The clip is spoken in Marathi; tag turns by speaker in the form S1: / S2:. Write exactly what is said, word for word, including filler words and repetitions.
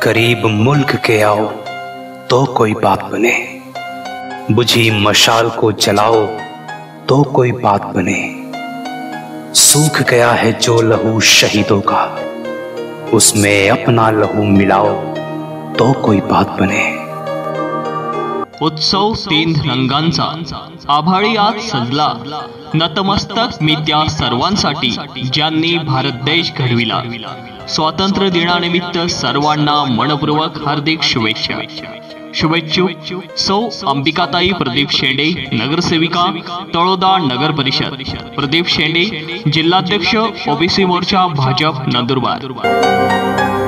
S1: करीब मुल्क के आओ तो कोई बात बने, बुझी मशाल को जलाओ तो कोई बात बने। सूख गया है जो लहू शहीदों का, उसमें अपना लहू मिलाओ तो कोई बात बने।
S2: उत्सव तीन रंगांचा आभाळी आज सजला, नतमस्तक मी त्या सर्वांसाठी ज्यांनी भारत देश घडविला। स्वातंत्र्य दिनानिमित्त सर्वांना मनपूर्वक हार्दिक शुभेच्छा। शुभेच्छुक सौ अंबिकाताई प्रदीप शेंडे, नगरसेविका तळोदा नगर परिषद। प्रदीप शेंडे, जिल्हाध्यक्ष ओबीसी मोर्चा भाजप नंदुरबार।